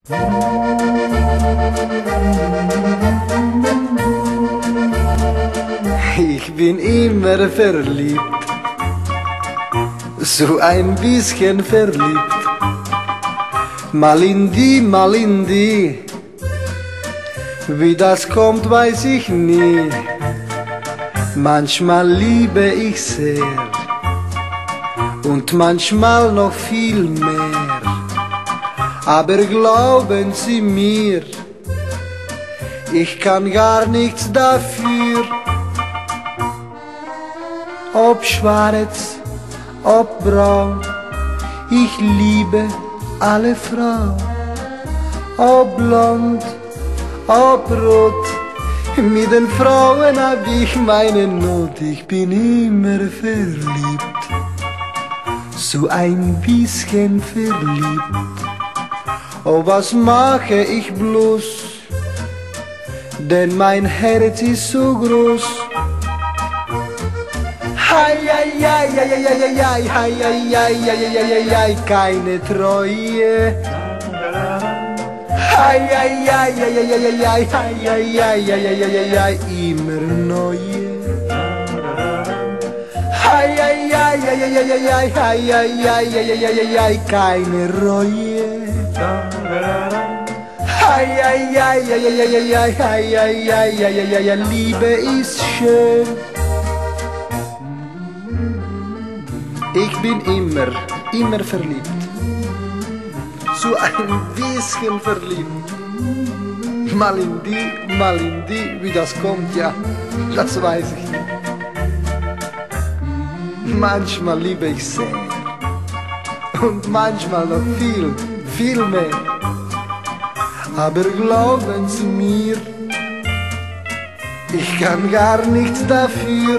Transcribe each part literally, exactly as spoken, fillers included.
Ich bin immer verliebt, so ein bisschen verliebt. Mal in die, mal in die, wie das kommt, weiß ich nie. Manchmal liebe ich sehr und manchmal noch viel mehr. Aber glauben Sie mir, ich kann gar nichts dafür. Ob schwarz, ob braun, ich liebe alle Frauen. Ob blond, ob rot, mit den Frauen hab ich meine Not. Ich bin immer verliebt, so ein bisschen verliebt. Oh, was mache ich bloß, denn mein Herz ist so groß. Hei, hei, hei, hei, hei, hei, hei, hei, hei, hei, hei, keine Treue. Hei, hei, hei, hei, hei, hei, hei, hei, hei, hei, hei, immer neue. Hei, hei, hei, hei, hei, hei, hei, hei, hei, hei, hei, keine Reue. Hei, hei, hei, hei, hei, hei, hei, hei, hei, hei, Liebe ist schön. Ich bin immer, immer verliebt, so ein bisschen verliebt. Mal in die, mal in die, wie das kommt, ja, das weiß ich nicht. Manchmal liebe ich sehr und manchmal noch viel, viel mehr. Aber glauben Sie mir, ich kann gar nichts dafür.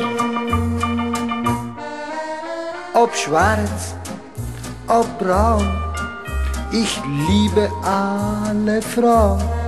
Ob schwarz, ob braun, ich liebe alle Frauen.